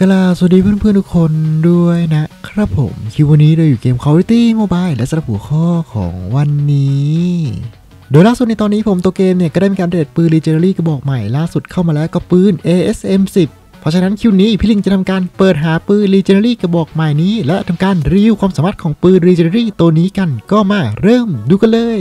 กล่าวสวัสดีเพื่อนๆทุกคนด้วยนะครับผมคิววันนี้เราอยู่เกม Call of Duty Mobile และสำหรับหัวข้อของวันนี้โดยล่าสุดในตอนนี้ผมตัวเกมเนี่ยก็ได้มีการเดทปืน Legendary กระบอกใหม่ล่าสุดเข้ามาแล้วก็ปืน ASM10 เพราะฉะนั้นคิวนี้พี่ลิงจะทำการเปิดหาปืน Legendary กระบอกใหม่นี้และทำการรีวิวความสามารถของปืน Legendary ตัวนี้กันก็มาเริ่มดูกันเลย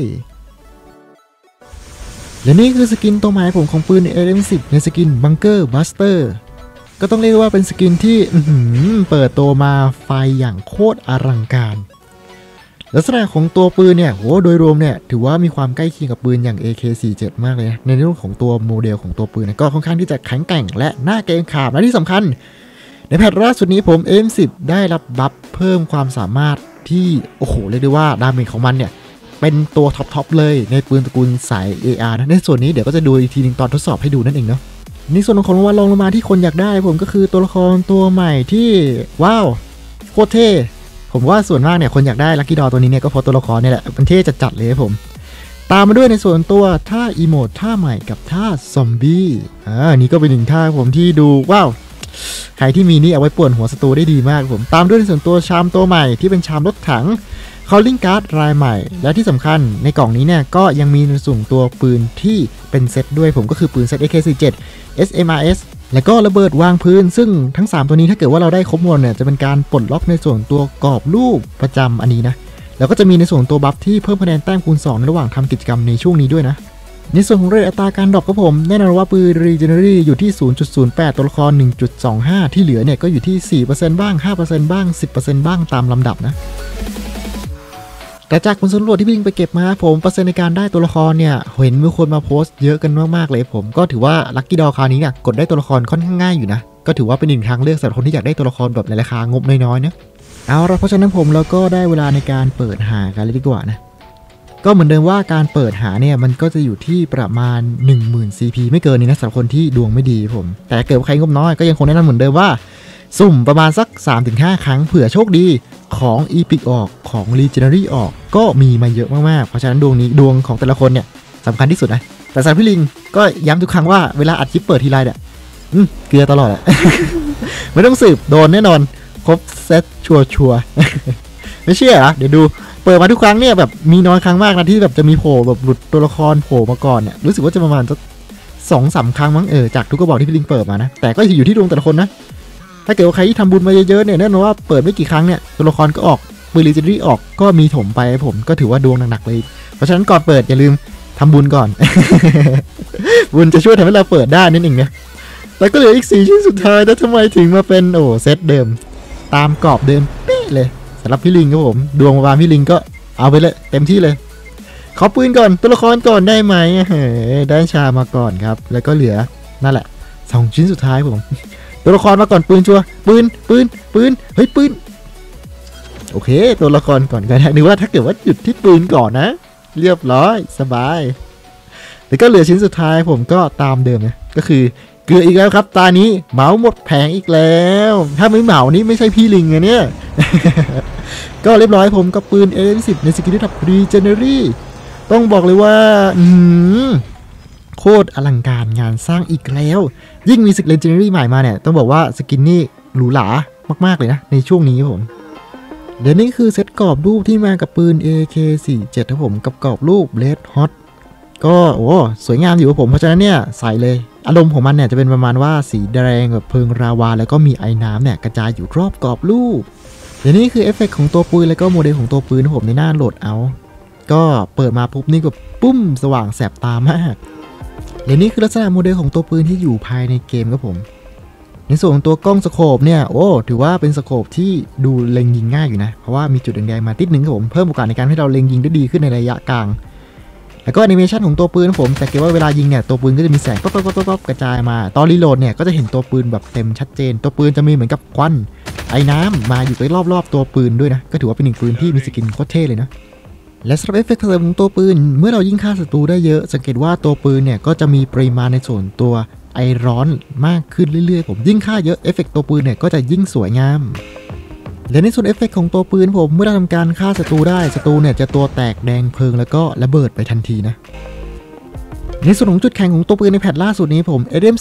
และนี่คือสกินตัวใหม่ผมของปืน ASM10 ในสกิน Bunker Busterก็ต้องเรียกว่าเป็นสกินที่เปิดตัวมาไฟอย่างโคตรอลังการลักษณะของตัวปืนเนี่ยโดยรวมเนี่ยถือว่ามีความใกล้เคียงกับปืนอย่าง AK47 มากเลยนะในเรื่องของตัวโมเดลของตัวปืนก็ค่อนข้างที่จะแข็งแกร่งและน่าเกรงขามและที่สำคัญในแพทล่าสุดนี้ผม AM10 ได้รับบัฟเพิ่มความสามารถที่เรียกได้ว่าดาเมจของมันเนี่ยเป็นตัวท็อปเลยในปืนตระกูลสาย AR นะในส่วนนี้เดี๋ยวก็จะดูอีกทีนึงตอนทดสอบให้ดูนั่นเองเนาะในส่วนของรางวัลลงมาที่คนอยากได้ผมก็คือตัวละครตัวใหม่ที่ว้าวโคตรเท่ผมว่าส่วนมากเนี่ยคนอยากได้ลัคกี้ดอตัวนี้เนี่ยก็เพราะตัวละครนี่แหละมันเท่จัดๆเลยผมตามมาด้วยในส่วนตัวท่าอีโมดท่าใหม่กับท่าซอมบี้นี่ก็เป็นหนึ่งท่าผมที่ดูว้าวใครที่มีนี่เอาไว้ป่วนหัวศัตรูได้ดีมากผมตามด้วยในส่วนตัวชามตัวใหม่ที่เป็นชามรถถังCalling Card รายใหม่และที่สำคัญในกล่องนี้เนี่ยก็ยังมีในส่วนตัวปืนที่เป็นเซตด้วยผมก็คือปืนเซต AK47 SMRS และก็ระเบิดวางพื้นซึ่งทั้ง3ตัวนี้ถ้าเกิดว่าเราได้ครบหมดเนี่ยจะเป็นการปลดล็อกในส่วนตัวกรอบรูปประจำอันนี้นะแล้วก็จะมีในส่วนตัวบัฟที่เพิ่มคะแนนแต้มคูณ2ในระหว่างทำกิจกรรมในช่วงนี้ด้วยนะในส่วนของเรทอัตราการดรอปครับผมแน่นอนว่าปืน Regenerary อยู่ที่ 0.08 ตัวละคร 1.25 ที่เหลือเนี่ยก็อยู่ที่ 4% บ้าง 5% บ้าง 10% บ้างตามลำดับนะแต่จากผลสำรวจที่พี่ลิงไปเก็บมาผมเปอร์เซ็นต์ในการได้ตัวละครเนี่ยเห็นมีคนมาโพสต์เยอะกันมากๆเลยผมก็ถือว่าลัคกี้ดอคราวนี้เนี่ยกดได้ตัวละครค่อนข้างง่ายอยู่นะก็ถือว่าเป็นหนึ่งทางเลือกสำหรับคนที่อยากได้ตัวละครแบบในราคางบน้อยๆนะเอาละเพราะฉะนั้นผมเราก็ได้เวลาในการเปิดหากันเลยดีกว่านะก็เหมือนเดิมว่าการเปิดหาเนี่ยมันก็จะอยู่ที่ประมาณ 10,000 CP ไม่เกินนี้นะสำหรับคนที่ดวงไม่ดีผมแต่เกิดใครงบน้อยก็ยังคงแนะนำเหมือนเดิมว่าสุ่มประมาณสัก 3-5 ครั้งเผื่อโชคดีของ Epic ออกของ Legendary ออกก็มีมาเยอะมากๆเพราะฉะนั้นดวงของแต่ละคนเนี่ยสำคัญที่สุดนะแต่สำหรับพี่ลิงก็ย้ำทุกครั้งว่าเวลาอัดคลิปเปิดทีไรเนี่ยเกลือตลอดแหละ ไม่ต้องสืบโดนแน่นอนครบเซตชัวร์ไม่เชื่อเหรอเดี๋ยวดูเปิดมาทุกครั้งเนี่ยแบบมีน้อยครั้งมากนะที่แบบจะมีโผล่แบบหลุดตัวละครโผล่มาก่อนเนี่ยรู้สึกว่าจะประมาณสัก 2-3 ครั้งมั้งจากทุกกระบอกที่พี่ลิงเปิดมานะแต่ก็อยู่ที่ดวงแต่ละคนนะถ้าเกิดว่าใครที่ทำบุญมาเยอะๆเนี่ยแน่นอนว่าเปิดไม่กี่ครั้งเนี่ยตัวละครก็ออกปืน Legendary ออกก็มีถมไปผมก็ถือว่าดวงหนักๆเลยเพราะฉะนั้นก่อนเปิดอย่าลืมทำบุญก่อน บุญจะช่วยทำให้เราเปิดได้นั่นเองนะแล้วก็เหลืออีก4ชิ้นสุดท้ายแล้วทำไมถึงมาเป็นเซตเดิมตามกรอบเดิมเป๊ะเลยสำหรับพี่ลิงครับผมดวงประมาณพี่ลิงก็เอาไปเลยเต็มที่เลยขอปืนก่อนตัวละครก่อนได้ไหมได้ชามาก่อนครับแล้วก็เหลือนั่นแหละ2ชิ้นสุดท้ายผมตัวละครมาก่อนปืนชัวปืนเฮ้ยปืนโอเคตัวละครก่อนก็ได้นึกว่าถ้าเกิดว่าหยุดที่ปืนก่อนนะเรียบร้อยสบายแล้วก็เหลือชิ้นสุดท้ายผมก็ตามเดิมนะก็คือเกลืออีกแล้วครับตานี้เหมาหมดแผงอีกแล้วถ้าไม่เหมานี่ไม่ใช่พี่ลิงไงเนี่ย ก็เรียบร้อยผมกับปืน AM10 ในสกินที่ทับ Regenerary ต้องบอกเลยว่าโคตรอลังการงานสร้างอีกแล้วยิ่งมีสกิน Legendary ใหม่มาเนี่ยต้องบอกว่าสกินนี่หรูหรามากๆเลยนะในช่วงนี้ผมเดี๋ยวนี้คือเซตกรอบรูปที่มากับปืน AK47 ครับผมกับกรอบรูป Red Hot ก็สวยงามอยู่ครับผมเพราะฉะนั้นเนี่ยใส่เลยอารมณ์ของมันเนี่ยจะเป็นประมาณว่าสีแดงแบบเพลิงราวาแล้วก็มีไอ้น้ำเนี่ยกระจายอยู่รอบกรอบรูปเดี๋ยวนี้คือเอฟเฟกต์ของตัวปืนแล้วก็โมเดลของตัวปืนผมในหน้าโหลดเอาก็เปิดมาปุ๊บนี่ก็ปุ้มสว่างแสบตามากและนี่คือลักษณะโมเดลของตัวปืนที่อยู่ภายในเกมครับผมในส่วนของตัวกล้องสโคปเนี่ยถือว่าเป็นสโคปที่ดูเล็งยิงง่ายอยู่นะเพราะว่ามีจุดแดงๆมาติดนึงครับผมเพิ่มโอกาสในการให้เราเล็งยิงได้ดีขึ้นในระยะกลางแล้วก็แอนิเมชันของตัวปืนผมแต่เกว่าเวลายิงเนี่ยตัวปืนก็จะมีแสงป๊อปกระจายมาตอนรีโหลดเนี่ยก็จะเห็นตัวปืนแบบเต็มชัดเจนตัวปืนจะมีเหมือนกับควันไอ้น้ำมาอยู่รอบๆตัวปืนด้วยนะก็ถือว่าเป็นหนึ่งปืนที่มีสกินโคตรเท่เลยนะและสำหรับเอฟเฟกต์ของตัวปืนเมื่อเรายิงฆ่าศัตรูได้เยอะสังเกตว่าตัวปืนเนี่ยก็จะมีปริมาณในส่วนตัวไอร้อนมากขึ้นเรื่อยๆผมยิ่งฆ่าเยอะเอฟเฟกต์ตัวปืนเนี่ยก็จะยิ่งสวยงามและในส่วนเอฟเฟกต์ของตัวปืนผมเมื่อเราทำการฆ่าศัตรูได้ศัตรูเนี่ยจะตัวแตกแดงเพลิงแล้วก็ระเบิดไปทันทีนะในส่วนของจุดแข็งของตัวปืนในแพทล่าสุดนี้ผม AM10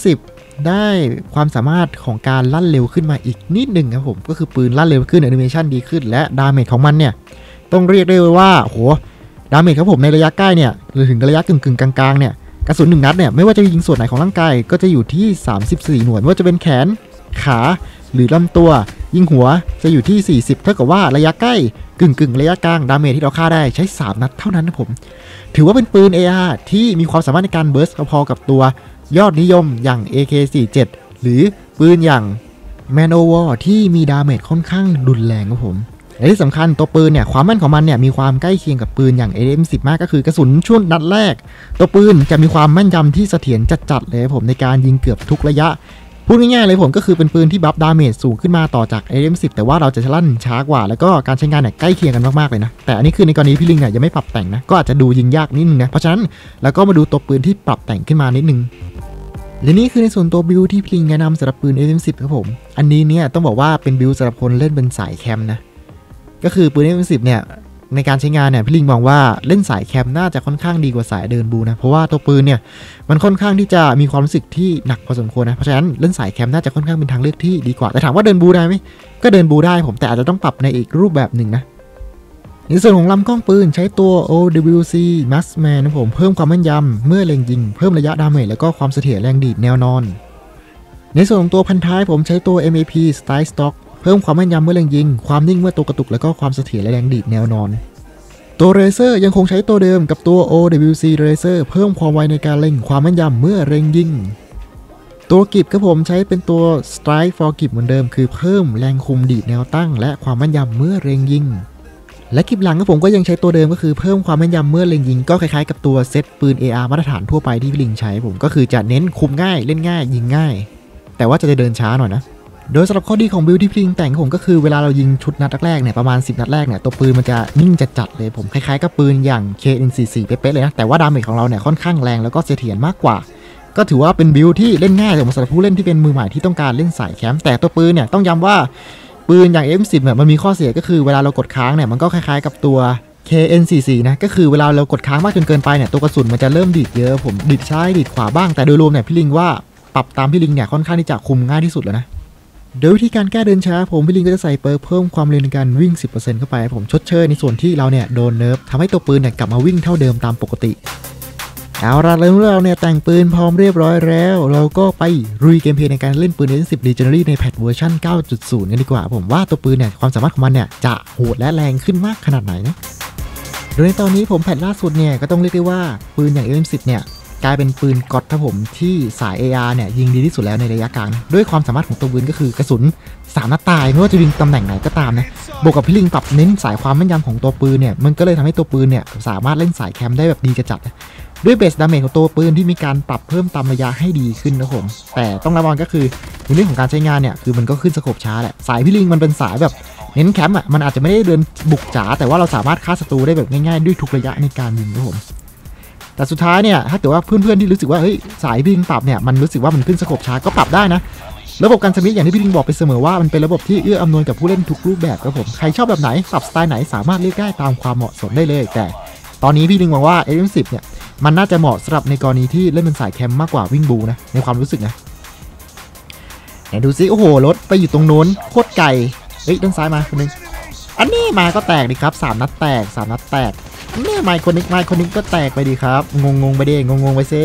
ได้ความสามารถของการลั่นเร็วขึ้นมาอีกนิดหนึ่งครับผมก็คือปืนลั่นเร็วขึ้นแอนิเมชันดีขึ้นและดาเมจของมันเนี่ยต้องเรียกได้ว่าโหดาเมจครับผมในระยะใกล้เนี่ยหรือถึงระยะกึ่งกลางๆเนี่ยกระสุน1 นัดเนี่ยไม่ว่าจะยิงส่วนไหนของร่างกายก็จะอยู่ที่34หน่วยไม่ว่าจะเป็นแขนขาหรือลำตัวยิงหัวจะอยู่ที่40เท่ากับว่าระยะใกล้กึ่งระยะกลางดาเมจที่เราฆ่าได้ใช้3 นัดเท่านั้นนะผมถือว่าเป็นปืน AR ที่มีความสามารถในการเบิร์สพอๆกับตัวยอดนิยมอย่าง AK47 หรือปืนอย่าง Manowar ที่มีดาเมจค่อนข้างรุนแรงครับผมและที่สำคัญตัวปืนเนี่ยความแม่นของมันเนี่ยมีความใกล้เคียงกับปืนอย่าง AKM10 มากก็คือกระสุนช่วงนัดแรกตัวปืนจะมีความแม่นยำที่เสถียรจัดๆเลยผมในการยิงเกือบทุกระยะพูดง่ายๆเลยผมก็คือเป็นปืนที่บัฟดาเมจสูงขึ้นมาต่อจาก AKM10 แต่ว่าเราจะลั่นช้ากว่าแล้วก็การใช้งานเนี่ยใกล้เคียงกันมากๆเลยนะแต่อันนี้คือในกรณีพี่ลิงเนี่ยยังไม่ปรับแต่งนะก็อาจจะดูยิงยากนิดนึงนะเพราะฉะนั้นแล้วก็มาดูตัวปืนที่ปรับแต่งขึ้นมานิดนึงและนี่คือในส่วนตัวบิลที่พี่ลิงแนะนำสำหรับปืน AKM10 ครับผมอันนี้เนี่ยต้องบอกว่าเป็นบิลสำหรับคนเล่นเป็นสายแคมป์นะก็คือปืน AKM10 เนี่ยในการใช้งานเนี่ยพี่ลิงมองว่าเล่นสายแคมป์น่าจะค่อนข้างดีกว่าสายเดินบูนะเพราะว่าตัวปืนเนี่ยมันค่อนข้างที่จะมีความรู้สึกที่หนักพอสมควรนะเพราะฉะนั้นเล่นสายแคมป์น่าจะค่อนข้างเป็นทางเลือกที่ดีกว่าแต่ถามว่าเดินบูได้ไหมก็เดินบูได้ผมแต่อาจจะต้องปรับในอีกรูปแบบหนึ่งนะในส่วนของลำกล้องปืนใช้ตัว OWC Marksman นะผมเพิ่มความแม่นยำเมื่อเล็งยิงเพิ่มระยะดาเมจแล้วก็ความเสถียรแรงดีดแนวนอนในส่วนของตัวพันท้ายผมใช้ตัว MAP Style Stockเพิ่มความแม่นยำเมื่อเล็งยิงความนิ่งเมื่อตัวกระตุกแล้วก็ความเสถียรและแรงดีดแนวนอนตัวเรเซอร์ยังคงใช้ตัวเดิมกับตัว OWC Racer เพิ่มความไวในการเล็งความแม่นยำเมื่อเล็งยิงตัวกิบครับผมใช้เป็นตัว Strike for กิบเหมือนเดิมคือเพิ่มแรงคุมดีดแนวตั้งและความแม่นยำเมื่อเล็งยิงและกิบหลังครับผมก็ยังใช้ตัวเดิมก็คือเพิ่มความแม่นยำเมื่อเล็งยิงก็คล้ายๆกับตัวเซตปืน AR มาตรฐานทั่วไปที่พี่ลิงใช้ผมก็คือจะเน้นคุมง่ายเล่นง่ายยิงง่ายแต่ว่าจะเดินช้าหน่อยนะโดยสำหรับข้อดีของบิลที่พี่ลิงแต่งผมก็คือเวลาเรายิงชุดนัดแรกเนี่ยประมาณ10 นัดแรกเนี่ยตัวปืนมันจะนิ่งจัดๆเลยผมคล้ายๆกับปืนอย่าง KN44 เป๊ะๆเลยนะแต่ว่าดาเมจของเราเนี่ยค่อนข้างแรงแล้วก็เสถียรมากกว่าก็ถือว่าเป็นบิลที่เล่นง่ายสำหรับผู้เล่นที่เป็นมือใหม่ที่ต้องการเล่นสายแคมป์แต่ตัวปืนเนี่ยต้องย้ำว่าปืนอย่าง M10 เนี่ยมันมีข้อเสียก็คือเวลาเรากดค้างเนี่ยมันก็คล้ายๆกับตัว KN44 นะก็คือเวลาเรากดค้างมากจนเกินไปเนี่ยตัวกระสุนมันจะเริ่มดีดเยอะผมดีดซ้ายดีดขวาบ้างแต่โดยรวมเนี่ยพี่ลิงว่าปรับตามพี่ลิงเนี่ยค่อนข้างที่จะคุมง่ายที่สุดแล้วนะโดยวิธีการแก้เดินช้าผมพี่ลิงก็จะใส่เปิร์กเพิ่มความเร็วในการวิ่ง 10% เข้าไปผมชดเชยในส่วนที่เราเนี่ยโดนเนิร์ฟทำให้ตัวปืนเนี่ยกลับมาวิ่งเท่าเดิมตามปกติเอาละเรื่องเราเนี่ยแต่งปืนพร้อมเรียบร้อยแล้วเราก็ไปลุยเกมเพลย์ในการเล่นปืน AKM10 Legendary ในแพทเวอร์ชัน 9.0 กันดีกว่าผมว่าตัวปืนเนี่ยความสามารถของมันเนี่ยจะโหดและแรงขึ้นมากขนาดไหนนะโดยในตอนนี้ผมแพทล่าสุดเนี่ยก็ต้องเรียกได้ว่าปืนอย่าง AKM10 เนี่ยกลายเป็นปืนก๊อตครับผมที่สาย AR เนี่ยยิงดีที่สุดแล้วในระยะกลางด้วยความสามารถของตัวปืนก็คือกระสุน3 นัดตายไม่ว่าจะยิงตำแหน่งไหนก็ตามนะบวกกับพี่ลิงปรับเน้นสายความแม่นยำของตัวปืนเนี่ยมันก็เลยทำให้ตัวปืนเนี่ยสามารถเล่นสายแคมป์ได้แบบดีจัดด้วยเบสดาเมจของตัวปืนที่มีการปรับเพิ่มตามระยะให้ดีขึ้นนะผมแต่ต้องระวังก็คือในเรื่องของการใช้งานเนี่ยคือมันก็ขึ้นสโคปช้าแหละสายพี่ลิงมันเป็นสายแบบเน้นแคมป์อ่ะมันอาจจะไม่ได้เดินบุกจ๋าแต่ว่าเราสามารถฆ่าศัตรูได้แบบง่ายๆด้วยทุกระยะในการยิงนะผมแต่สุดท้ายเนี่ยถ้าเกิดว่าเพื่อนๆที่รู้สึกว่าเฮ้ยสายพี่ลิงปรับเนี่ยมันรู้สึกว่ามันขึ้นสโคปช้าก็ปรับได้นะระบบการสมิธอย่างที่พี่ลิงบอกไปเสมอว่ามันเป็นระบบที่เอื้ออำนวยกับผู้เล่นทุกรูปแบบครับผมใครชอบแบบไหนปรับสไตล์ไหนสามารถเลือกได้ตามความเหมาะสมได้เลยแต่ตอนนี้พี่ลิงมองว่า AKM10 เนี่ยมันน่าจะเหมาะสำหรับในกรณีที่เล่นเป็นสายแคมป์มากกว่าวิ่งบูนะในความรู้สึกนะไหนดูซิโอ้โหรถไปอยู่ตรงโน้นโคตรไกลเฮ้ยด้านซ้ายมาคนนึงอันนี้มาก็แตกดิครับ3 นัดแตก3 นัดแตกนี่ไมค์คนนึงก็แตกไปดิครับงงไปดิงงไปเซ่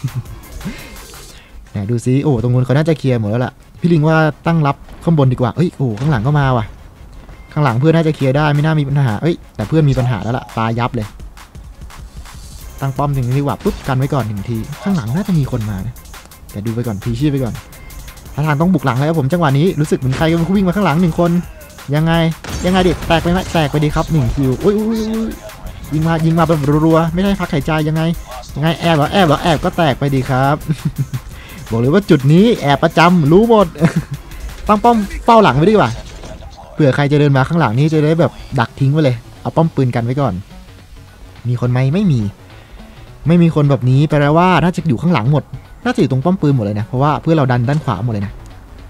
ไหนดูซิโอ้ตรงนู้นเขาน่าจะเคลียร์หมดแล้วล่ะพี่ลิงว่าตั้งรับข้างบนดีกว่าเฮ้ยโอ้ข้างหลังก็มาว่ะข้างหลังเพื่อนน่าจะเคลียร์ได้ไม่น่ามีปัญหาเอ้ยแต่เพื่อนมีปัญหาแล้วล่ะปายับเลยตั้งป้อมถึงนี้ว่าปุ๊บกันไว้ก่อน1 ทีข้างหลังน่าจะมีคนมานะแต่ดูไปก่อนพีชีพไปก่อนถ้าทางต้องบุกหลังแล้วผมจังหวะนี้รู้สึกเหมือนใครก็วิ่งมาข้างหลัง1 คนยังไงเด็กแตกไปไหมแตกไปดีครับ1 คิวอุ้ยยิงมาแบบรัวๆไม่ได้พักหายใจยังไงแอบเหรอแอบก็แตกไปดีครับ บอกเลยว่าจุดนี้แอบประจำรู้หมด ตั้งป้อมเป้าหลังไว้ดีกว่าเผื่อใครจะเดินมาข้างหลังนี้จะได้แบบดักทิ้งไว้เลยเอาป้อมปืนกันไว้ก่อนมีคนไหมไม่มีคนแบบนี้แปลว่าน่าจะอยู่ข้างหลังหมดน่าจะอยู่ตรงป้อมปืนหมดเลยนะเพราะว่าเพื่อเราดันด้านขวาหมดเลยนะ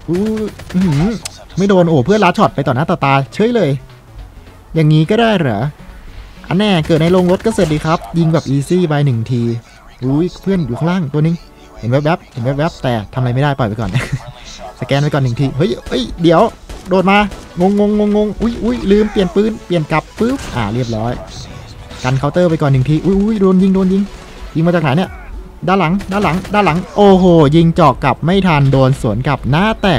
ไม่โดนโอ้เพื่อนลัดช็อตไปต่อหน้าต่อตาเฉยเลยอย่างนี้ก็ได้เหรออันแน่เกิดในโรงรถก็เสร็จดีครับยิงแบบอีซี่ไป1 ทีอุ้ยเพื่อนอยู่ข้างล่างตัวนึงห็นแวบๆเห็นแวบๆแต่ทำอะไรไม่ได้ปล่อยไปก่อน สแกนไปก่อน1 ทีเฮ้ยเดี๋ยวโดดมางงอุ้ยลืมเปลี่ยนปืนเปลี่ยนกลับปุ๊บเรียบร้อยกันเคาน์เตอร์ไปก่อน1 ทีอุ้ยโดนยิงมาจากไหนเนี่ยด้านหลังโอ้โหยิงเจาะกลับไม่ทันโดนสวนกลับหน้าแตก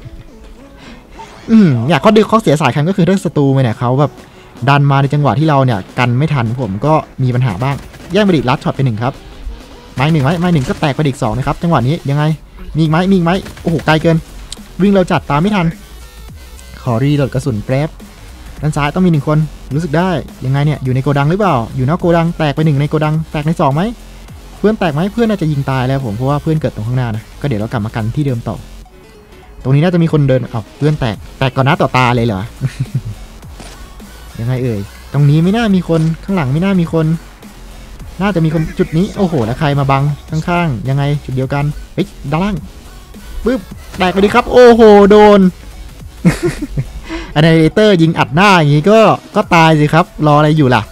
อยากข้อเสียสายคันก็คือถ้าศัตรูเนี่ยเขาแบบดันมาในจังหวะที่เราเนี่ยกันไม่ทันผมก็มีปัญหาบ้างแย่งไปดิลัดช็อตไป1ครับไม้หนึ่งก็แตกไปอีก2นะครับจังหวะนี้ยังไงมีอีกไหมโอ้โหไกลเกินวิ่งเราจัดตามไม่ทันขอรีโหลดกระสุนแป๊บด้านซ้ายต้องมี1 คนรู้สึกได้ยังไงเนี่ยอยู่ในโกดังหรือเปล่าอยู่นอกโกดังแตกไป1ในโกดังแตกใน2ไหมเพื่อนแตกไหมเพื่อนน่าจะยิงตายแล้วผมเพราะว่าเพื่อนเกิดตรงข้างหน้านะก็เดี๋ยวเรากลับมากันที่เดิมต่อตรงนี้น่าจะมีคนเดินเพื่อนแตกก่อนหน้าต่อตาเลยเหรอ ยังไงเอ่ยตรงนี้ไม่น่ามีคนข้างหลังไม่น่ามีคนน่าจะมีคนจุดนี้โอ้โหแล้วใครมาบังข้างๆยังไงจุดเดียวกันเฮ้ยด้านล่างปึ๊บแตกไปดิครับโอ้โหโดน อันเนเตอร์ยิงอัดหน้าอย่างงี้ก็ตายสิครับรออะไรอยู่ล่ะ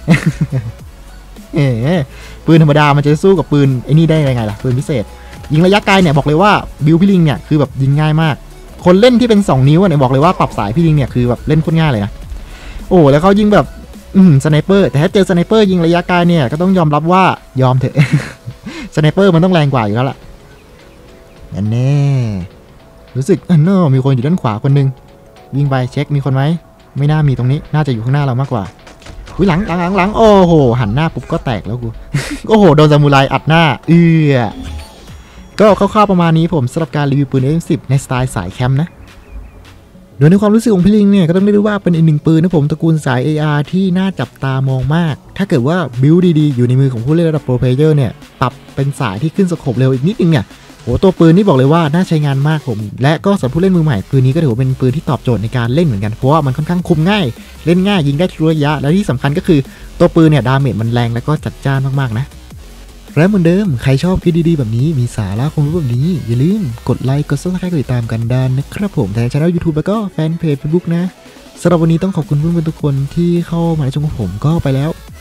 ปืนธรรมดามันจะสู้กับปืนไอ้นี่ได้ยังไงล่ะปืนพิเศษยิงระยะไกลเนี่ยบอกเลยว่าบิวพี่ลิงเนี่ยคือแบบยิงง่ายมากคนเล่นที่เป็น2 นิ้วเนี่ยบอกเลยว่าปรับสายพี่ลิงเนี่ยคือแบบเล่นโคตรง่ายเลยนะโอ้แล้วเขายิงแบบสไนเปอร์แต่ถ้าเจอสไนเปอร์ยิงระยะไกลเนี่ยก็ต้องยอมรับว่ายอมเถอะ สไนเปอร์มันต้องแรงกว่าอยู่แล้วล่ะแน่รู้สึกมีคนอยู่ด้านขวาคนนึงวิ่งไปเช็คมีคนไหมไม่น่ามีตรงนี้น่าจะอยู่ข้างหน้าเรามากกว่าหลังโอ้โหหันหน้าปุ๊บก็แตกแล้วกู โอ้โหโดนซามูไรอัดหน้าก็คร่าวๆประมาณนี้ผมสำหรับการรีวิวปืน M10 ในสไตล์สายแคมป์นะโดยในความรู้สึกของพี่ลิงเนี่ยก็ต้องเรียกได้ว่าเป็นอีก1 ปืนนะผมตระกูลสาย AR ที่น่าจับตามองมากถ้าเกิดว่าบิลด์ดีๆอยู่ในมือของผู้เล่นระดับโปรเพลเยอร์เนี่ยปรับเป็นสายที่ขึ้นสโคปเร็วอีกนิดนึงเนี่ยโหตัวปืนนี่บอกเลยว่าน่าใช้งานมากผมและก็สำหรับผู้เล่นมือใหม่ปืนนี้ก็ถือว่าเป็นปืนที่ตอบโจทย์ในการเล่นเหมือนกันเพราะว่ามันค่อนข้างคุมง่ายเล่นง่ายยิงได้ทุกระยะและที่สำคัญก็คือตัวปืนเนี่ยดาเมจมันแรงและก็จัดจ้านมากๆนะและเหมือนเดิมใครชอบคลิปดีๆแบบนี้มีสาระความรู้แบบนี้อย่าลืมกดไลค์กด Subscribe กดติดตามกันได้นะครับผมทางช่อง YouTube แล้วก็แฟนเพจ Facebook นะสำหรับวันนี้ต้องขอบคุณเพื่อนๆทุกคนที่เข้ามาในช่องของผมก็ไปแล้ว